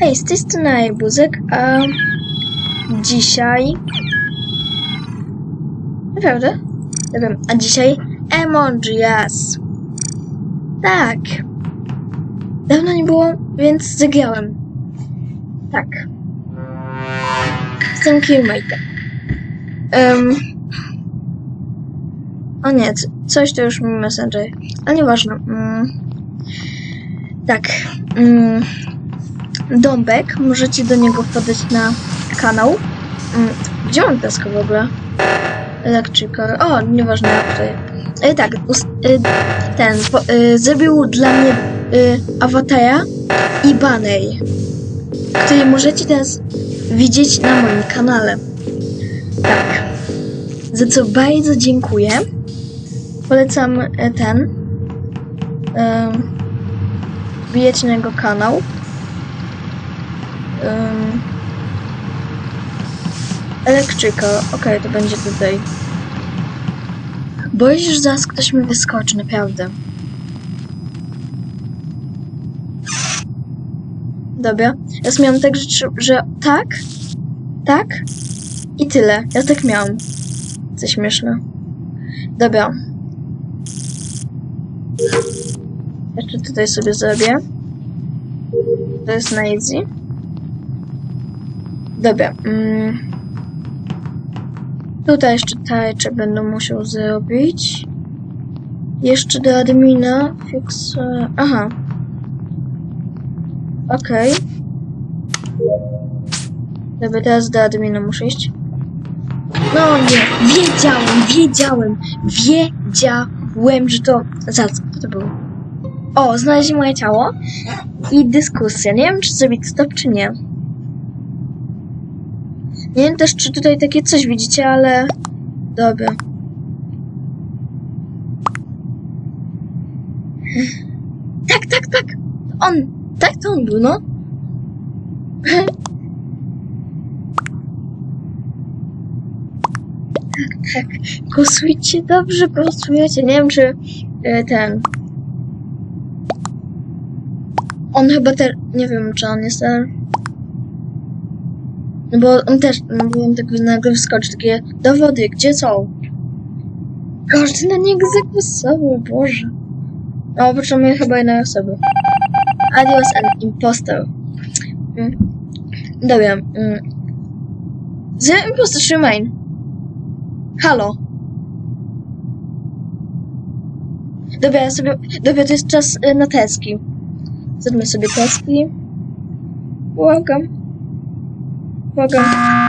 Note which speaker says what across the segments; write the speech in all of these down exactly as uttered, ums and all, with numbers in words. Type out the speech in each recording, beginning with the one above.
Speaker 1: Hej, z tej strony Jabuzek, a dzisiaj... Naprawdę? Nie wiem, a dzisiaj Among Us. Tak. Dawno nie było, więc zagrałem. Tak. Jestem killmate'em. Um, o nie, coś to już mi Messenger. Ale nieważne. Mm, tak. Mm, Dąbek, możecie do niego wpadać na kanał. Mm, gdzie mam tasko w ogóle? Electrical. O, nieważne jak tutaj. E, tak, ust, e, ten po, e, zrobił dla mnie e, awatara i banner, który możecie teraz widzieć na moim kanale. Tak. Za co bardzo dziękuję. Polecam e, ten. E, wbijecie na jego kanał. Um, Electrical, okej, okay, to będzie tutaj. Boję się, że zaraz ktoś mi wyskoczy, naprawdę. Dobra, ja miałam tak, że, że tak, tak i tyle. Ja tak miałam. Co śmieszne. Dobra. Jeszcze tutaj sobie zrobię. To jest na easy. Dobra. Mm. Tutaj jeszcze tarcze będę musiał zrobić. Jeszcze do admina. Fix. Aha. Okej. Okay. Dobra, teraz do admina muszę iść. No nie. Wiedziałem, wiedziałem. Wiedziałem, że to... Zaraz, co to było? O, znaleźli moje ciało. I dyskusja. Nie wiem, czy zrobić stop, czy nie. Nie wiem też, czy tutaj takie coś widzicie, ale... Dobra. Tak, tak, tak! On! Tak, to on był, no. Tak, tak. Głosujcie, dobrze głosujecie. Nie wiem, czy y, ten... On chyba też... Nie wiem, czy on jest ten... No bo on też, no bo on tak nagle wskoczy, takie dowody, gdzie są? Każdy na niego zagłosował, Boże. No, potrzebujemy chyba jednej osoby. Adios and impostor. Mm. Dobra. Mm. The impostor remain. Halo. Dobra, ja sobie... Dobra, to jest czas y, na teski. Zrobimy sobie teski. Błagam. Błagam.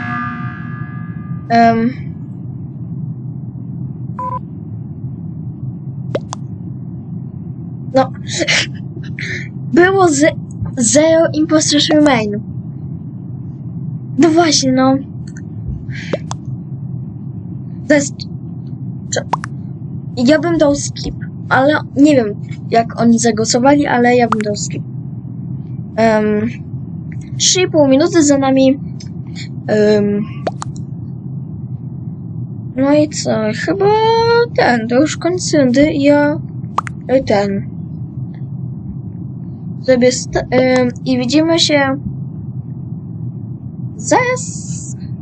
Speaker 1: Um. No. Było z zero impostor remain. No właśnie, no. To jest... Ja bym dał skip, ale nie wiem, jak oni zagłosowali, ale ja bym dał skip. Um. trzy i pół minuty za nami. Um. No i co? Chyba ten, to już koniec rundy i ja ten sobie um, i widzimy się zaraz.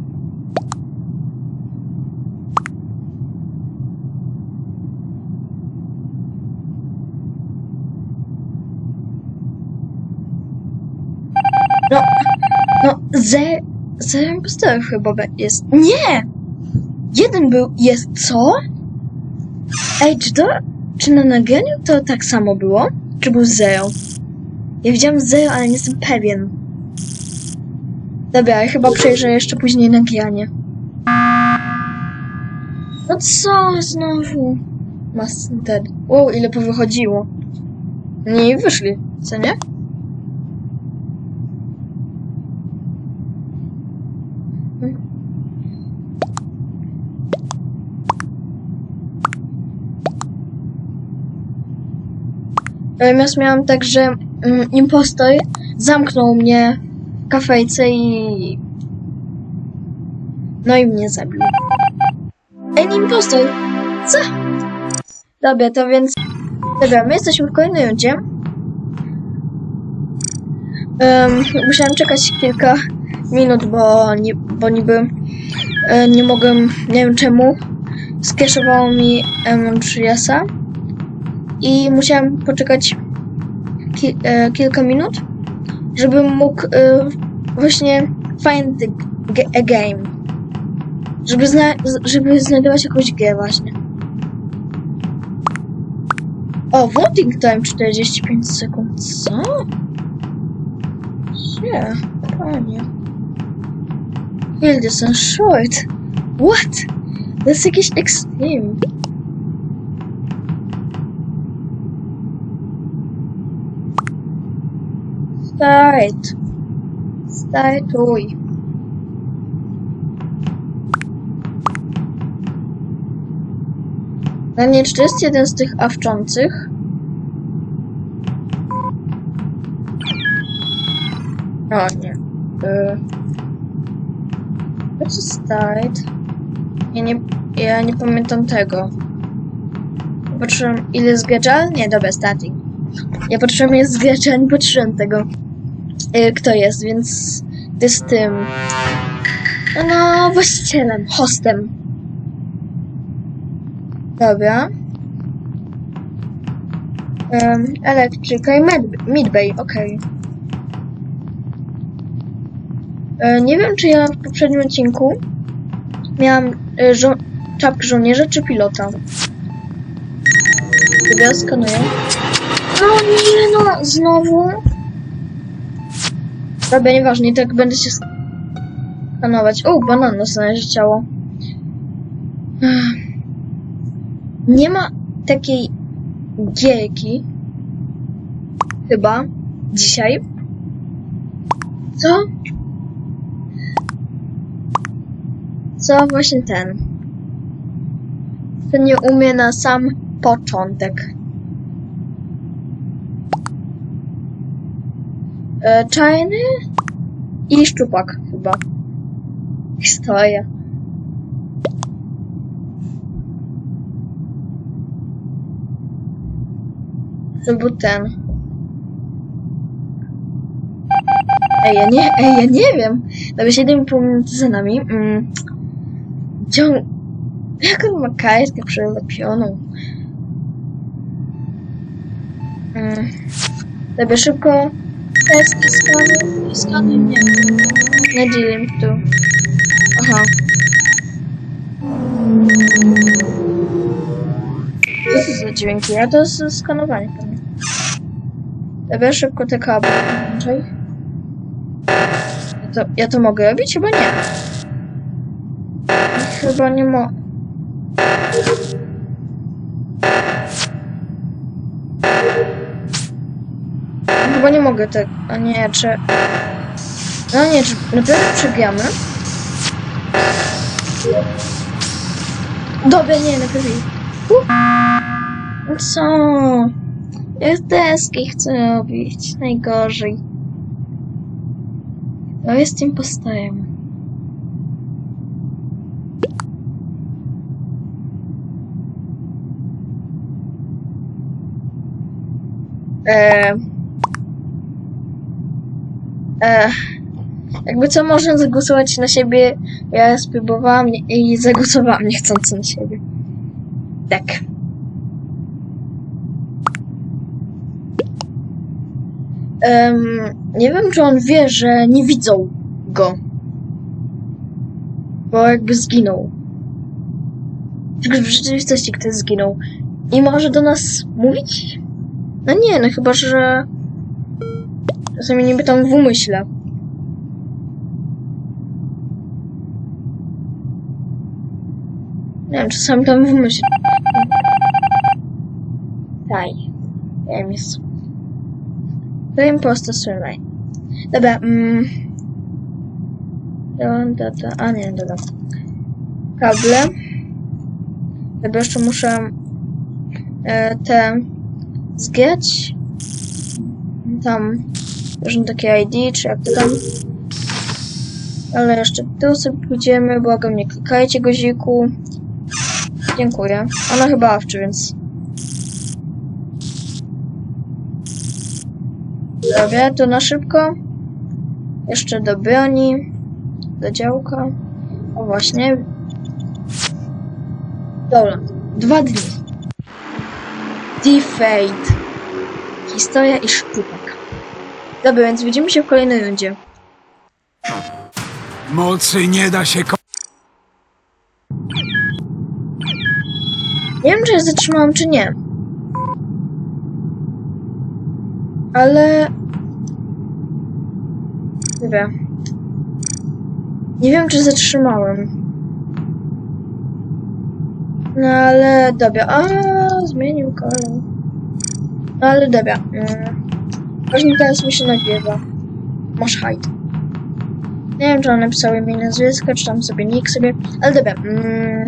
Speaker 1: No, no, ze Zero impostorów chyba jest. Nie! Jeden był, jest co? Ej, czy to, czy na nagraniu to tak samo było? Czy był zero? Ja widziałam zero, ale nie jestem pewien. Dobra, ja chyba przejrzę jeszcze później nagranie. No co znowu? Must dead. Wow, ile powychodziło. Nie wyszli, co nie? Natomiast miałam tak, że mm, impostor zamknął mnie w kafejce i... No i mnie zabił. Ej, impostor! Co? Dobra, to więc... Dobra, my jesteśmy w kolejnej rundzie. Um, musiałem czekać kilka minut, bo, nie, bo niby e, nie mogłem, nie wiem czemu, skeszowało mi M trzy S a i musiałem poczekać ki e, kilka minut, żebym mógł e, właśnie find the a game, żeby, zna żeby znajdować jakąś grę właśnie. O, voting time czterdzieści pięć sekund, co? Nie, panie. Kill this and short. What? To jest jakiś extreme. Start. Startuj. No nie, czy to jest jeden z tych awczących? O nie. To jest start. Ja nie, ja nie pamiętam tego. Patrzyłem ile jest gracza? Nie, dobra, starting. Ja patrzyłem ile jest gracza, nie patrzyłem tego. Yy, kto jest, więc to jest tym. No, właścicielem, hostem. Dobra. Um, Electrica i Midbay, okej. Okay. E, nie wiem, czy ja w poprzednim odcinku miałam e, żo czapkę żołnierza czy pilota. Dobra, skanuję. No nie, no, znowu. Dobra, nieważne, i tak będę się skanować. O, banana znaleźć ciało. Nie ma takiej gierki. Chyba. Dzisiaj. Co? Co właśnie ten? To nie umie na sam początek. E, czarny i szczupak chyba. Historia. To był ten. Ej, ja nie, ej, ja nie wiem. Nawet siedem pół minuty za nami. Mm. Gdzie on... Jak on ma kartkę przylepioną? Mm. Dobra, szybko. Testy, skanuj, skanuj mnie. Na dzielę tu. Aha. Co to za dźwięki? A to jest skanowanie pewnie. Dobra, szybko te kable. Ja to, ja to mogę robić? Chyba nie. Chyba nie mo... Chyba nie mogę tak... A nie, czy... No nie, czy naprawdę przegramy? Dobra, nie, najpierw. Co? Ja deski chcę robić. Najgorzej. To jest impostorem. Eee... Eee... Jakby co, można zagłosować na siebie. Ja spróbowałam i zagłosowałam niechcący na siebie. Tak. Um, nie wiem, czy on wie, że nie widzą go. Bo jakby zginął. Tylko w rzeczywistości ktoś zginął. I może do nas mówić? No nie, no chyba, że... Czasami niby tam w umyśle. Nie wiem, czasami tam w umyśle. Daj. Ja wiem, jest... To impostor strzelaj. Dobra, mm... Do, do, do, a nie, dobra. Kable. Dobra, jeszcze muszę e, te zgiać. Tam różne takie I D, czy jak to tam. Ale jeszcze tu sobie pójdziemy, błagam, nie klikajcie guziku. Dziękuję. Ona chyba awczy, więc... Dobra, to na szybko. Jeszcze do broni. Do działka. O właśnie. Dobra. Dwa dni. Defeat. Historia i sztuczek. Dobra, więc widzimy się w kolejnej rundzie.
Speaker 2: Mocy nie da się ko...
Speaker 1: Nie wiem, czy ja zatrzymałam, czy nie. Ale... Dobra. Nie wiem, czy zatrzymałem. No ale dobra. A, zmienił kolor. No ale dobra. Mm. Właśnie teraz mi się nagrywa. Masz hajt. Nie wiem, czy on napisał imię i nazwisko, czy tam sobie nick sobie. Ale dobra. Mm.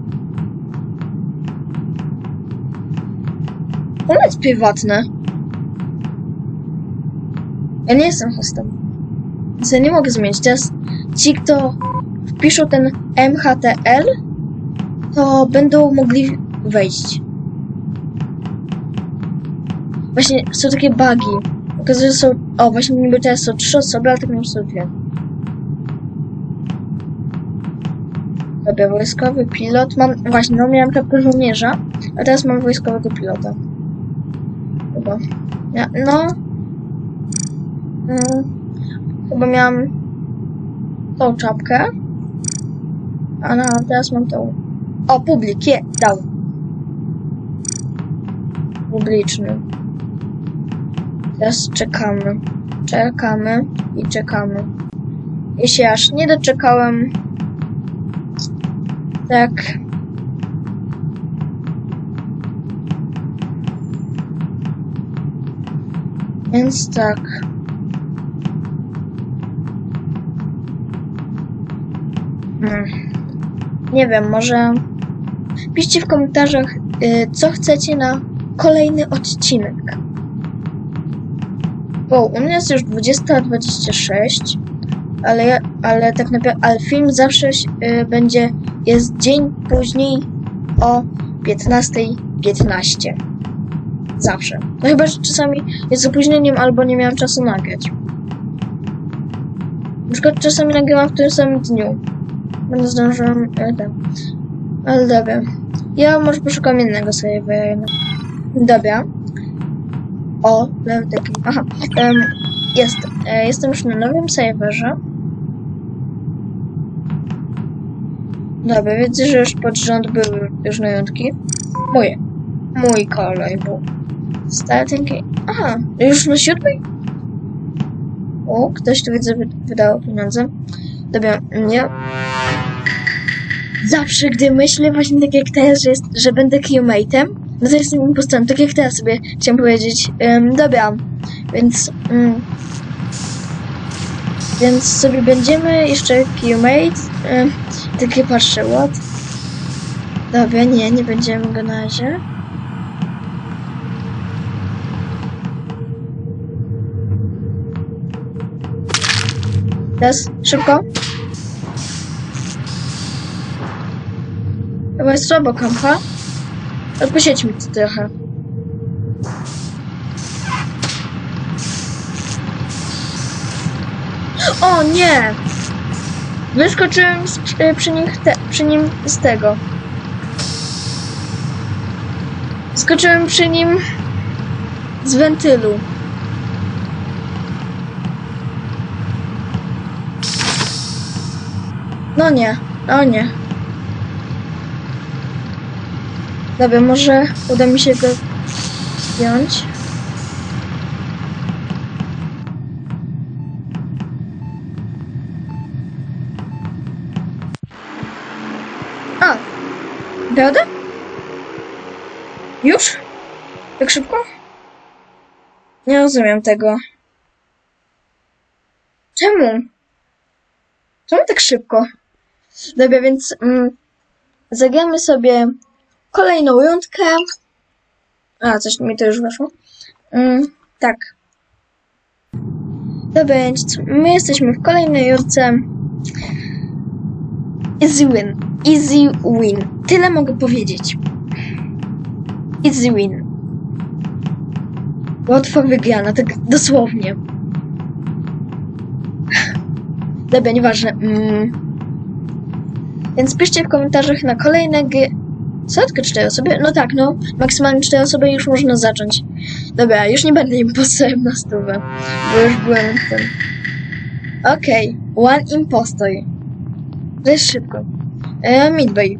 Speaker 1: To jest prywatne. Ja nie jestem hostem. Więc ja nie mogę zmienić. Teraz ci, kto wpiszą ten M H T L, to będą mogli wejść. Właśnie są takie bugi. Okazuje się, że są... O, właśnie niby teraz są trzy osoby, ale tak naprawdę są dwie. Dobra, wojskowy pilot. Mam... Właśnie, no miałem kapkę żołnierza, a teraz mam wojskowego pilota. Chyba. Ja, no... Hmm. Chyba miałam tą czapkę. A no, teraz mam tą... O, publik, je, dał. Publiczny. Teraz czekamy. Czekamy i czekamy. Jeśli aż nie doczekałem... Tak... Więc tak... Hmm. Nie wiem, może... Piszcie w komentarzach, yy, co chcecie na kolejny odcinek. Bo u mnie jest już dwudziesta dwadzieścia sześć, ale, ja, ale tak naprawdę, ale film zawsze yy, będzie, jest dzień później o piętnasta piętnaście. Zawsze. No chyba, że czasami jest z opóźnieniem albo nie miałam czasu nagrać. Na przykład czasami nagrywam w tym samym dniu. Będę zdążyłam... E, tak. Ale dobra. Ja może poszukam innego serwera. Dobra. O, taki. Aha. Um, jest. E, jestem już na nowym serwerze. Dobra, widzę, że już pod rząd były różne rundki. Moje. Mój kolej był. Starting... Aha, już na siódmej? O, ktoś tu widzę wydało pieniądze. Dobra, nie. Zawsze, gdy myślę właśnie tak jak teraz, że, jest, że będę crewmate'em, no to jestem impostorem, tak jak teraz sobie chciałam powiedzieć. Um, dobra, więc... Um, więc sobie będziemy jeszcze crewmate. Um, takie patrzę, what? Dobra, nie, nie będziemy go na razie. Teraz, szybko. Chyba jest słabo kampa. Odposiedź mi to trochę. O nie! Wyskoczyłem z, przy, nim te, przy nim z tego. Skoczyłem przy nim z wentylu. No nie, no nie. Dobra, może uda mi się go zdjąć. A! Prawda? Już? Tak szybko? Nie rozumiem tego. Czemu? Czemu tak szybko? Dobra, więc mm, zagramy sobie kolejną rundkę. A, coś mi to już weszło. Mm, tak. Dobra, więc my jesteśmy w kolejnej rundce. Easy win. Easy win. Tyle mogę powiedzieć. Easy win. Łatwo wygrana, tak dosłownie. Dobra, nieważne. Mm. Więc piszcie w komentarzach na kolejne gry. Co, tylko cztery osoby? No tak, no. Maksymalnie cztery osoby i już można zacząć. Dobra, już nie będę impostorem na stówę. Bo już byłem w tym. Okej, okay. One impostor. To jest szybko. E, Midway.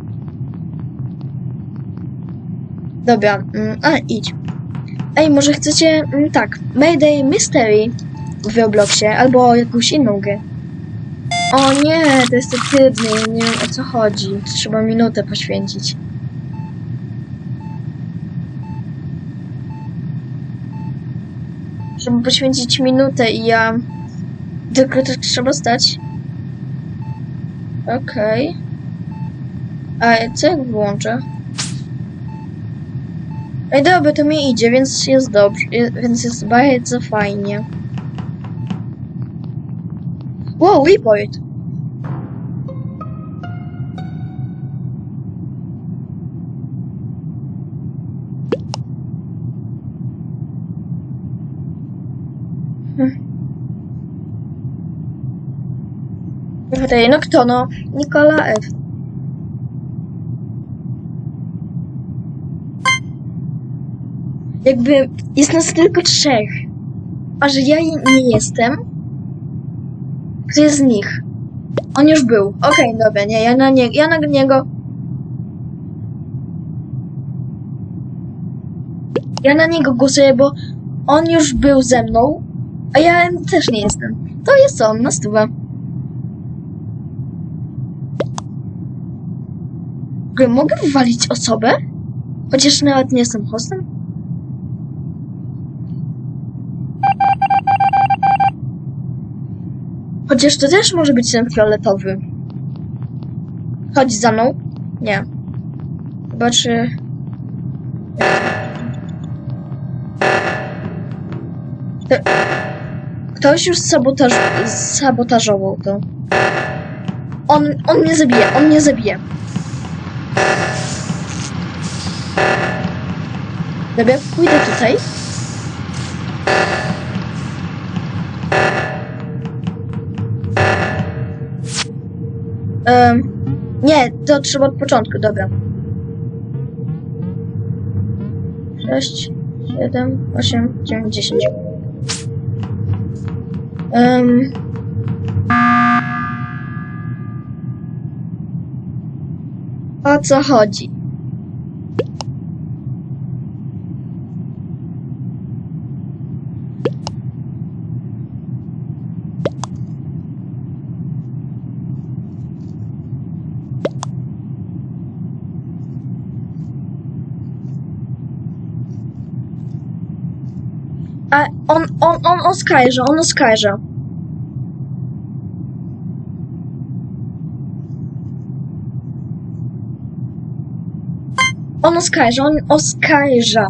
Speaker 1: Dobra, mm, a idź. Ej, może chcecie, mm, tak, Mayday Mystery w Robloxie, albo jakąś inną grę. O nie, to jest trudne, ja nie wiem o co chodzi. Trzeba minutę poświęcić. Trzeba poświęcić minutę i ja... Tylko to trzeba stać. Okej. Okay. A co jak wyłączę? Ej, dobra, to mi idzie, więc jest dobrze, więc jest bardzo fajnie. Wow, report! Hm. Tutaj, no kto, no? Nikola F. Jakby jest nas tylko trzech. A że ja nie jestem, kto jest z nich? On już był. Okej, okay, dobra, nie, ja na, nie, ja na niego... Ja na niego głosuję, bo on już był ze mną, a ja też nie jestem. To jest on, na stówę. Mogę wywalić osobę? Chociaż nawet nie jestem hostem? Chociaż to też może być ten fioletowy. Chodź za mną. Nie. Chyba czy... To... Ktoś już sabotaż... sabotażował to. On... on mnie zabije, on mnie zabije. Dobra, pójdę tutaj. Um, nie, to trzeba od początku, dobra. sześć, siedem, osiem, dziewięć, dziesięć. Um. O co chodzi? A on, on, on oskarża, on oskarża. On oskarża, on oskarża.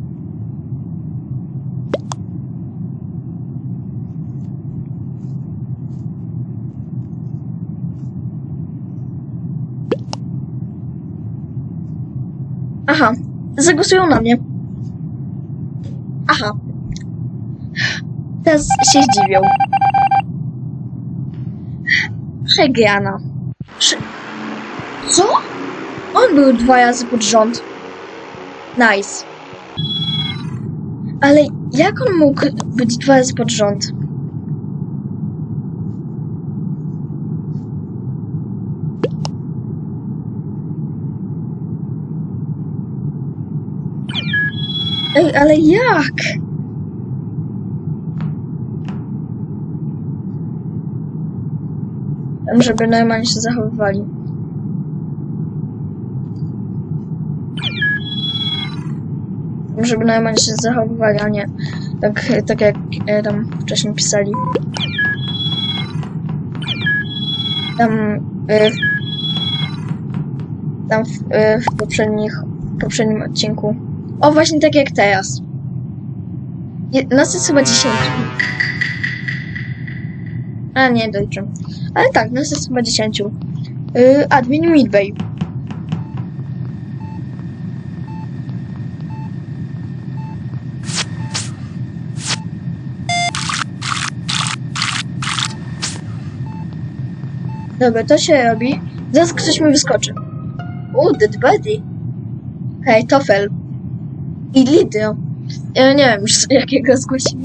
Speaker 1: Aha, zagłosują na mnie. Aha. Teraz się zdziwią. Przegrana. Prze... Co? On był dwa razy pod rząd. Nice. Ale jak on mógł być dwa razy pod rząd? Ej, ale jak? Żeby normalnie się zachowywali. Żeby normalnie się zachowywali, a nie tak, tak jak e, tam wcześniej pisali. Tam e, tam w, e, w poprzednich w poprzednim odcinku. O, właśnie tak jak teraz. Je, nas jest chyba dziesięć. A nie, dojczę. Ale tak, nas jest chyba dziesięciu. Yy, admin Midway. Dobra, to się robi. Zaraz ktoś mi wyskoczy. U, dead body. Hej, Tofel. I Lidio. Ja nie wiem już jakiego zgłosili.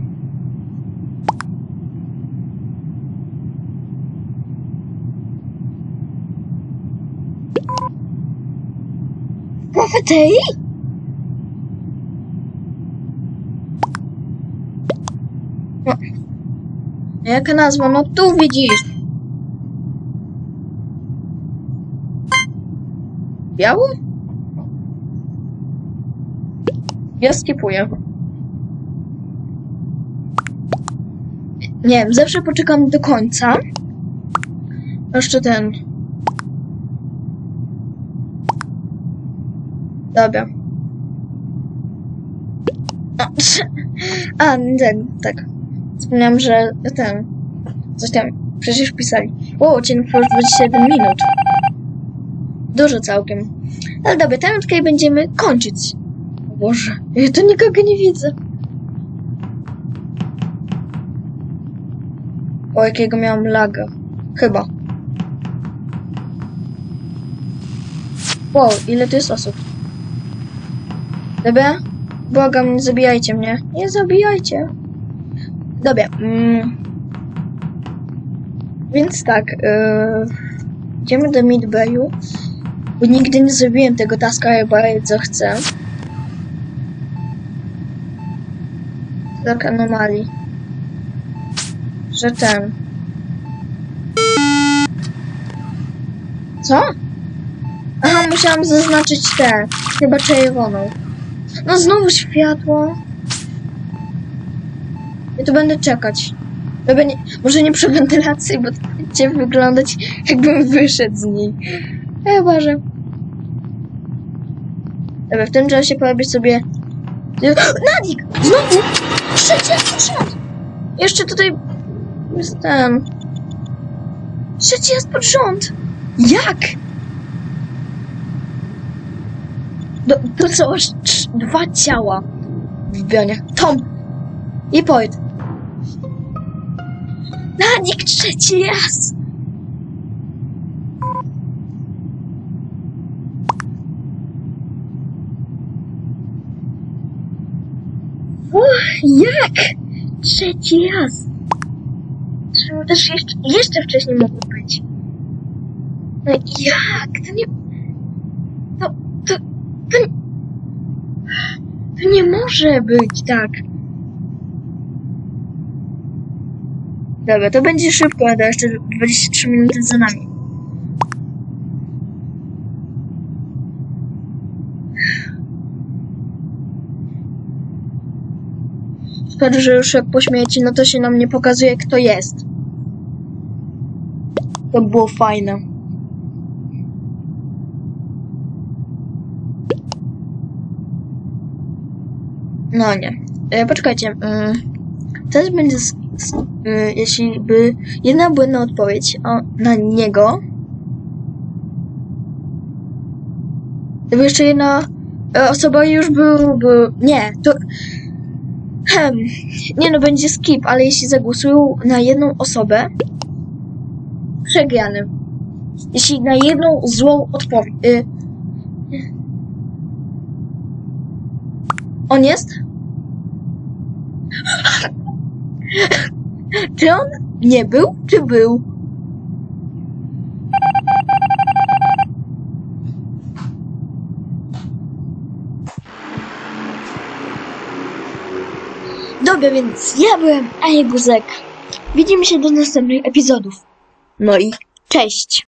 Speaker 1: Kafeterii? No. Jaka nazwa? No tu widzisz. Biały? Ja skipuję. Nie wiem, zawsze poczekam do końca. Jeszcze ten. Dobra. A, ten, tak. Wspomniałam, że ten. Coś tam przecież pisali. O, odcinek już dwadzieścia jeden minut. Dużo całkiem. Ale dobra, tam tutaj będziemy kończyć. O Boże, ja tu nikogo nie widzę. O, jakiego miałam laga. Chyba. Wow, ile tu jest osób. Dobra? Błagam, nie zabijajcie mnie. Nie zabijajcie. Dobra. Mm. Więc tak. Yy, idziemy do Midbayu. Bo nigdy nie zrobiłem tego taska, jak bardzo chcę. Tak anomalii. Że ten. Co? Aha, musiałam zaznaczyć tę. Chyba czerwoną. No znowu światło. Ja tu będę czekać. Dobra, nie, może nie przy wentylacji, bo to będzie wyglądać, jakbym wyszedł z niej. Chyba, że... Dobra, w tym czasie pojawi sobie... Nadik! Znowu! Trzeci raz pod rząd! Jeszcze tutaj... jest ten... Trzeci raz pod rząd! Jak? Do, to są aż trz, dwa ciała w bionie. Tom i Poet. Nadik trzeci raz! Uch, jak? Trzeci raz! Zresztą też jeszcze, jeszcze wcześniej mogło być. No jak? To nie... To... To... To, to nie może być tak. Dobra, to będzie szybko, ale jeszcze dwadzieścia trzy minuty za nami. Szkoda, że już jak po śmierci, no to się nam nie pokazuje, kto jest. To było fajne. No nie. E, poczekajcie. E, teraz będzie, s, s, e, jeśli by jedna błędna odpowiedź o, na niego. Gdyby jeszcze jedna e, osoba już byłby... Nie, to... Hem, nie no, będzie skip, ale jeśli zagłosują na jedną osobę, przegrany. Jeśli na jedną złą odpowiedź... E, on jest? Czy on nie był, czy był? Dobra, więc ja byłem Ajeguzek. Widzimy się do następnych epizodów. No i cześć!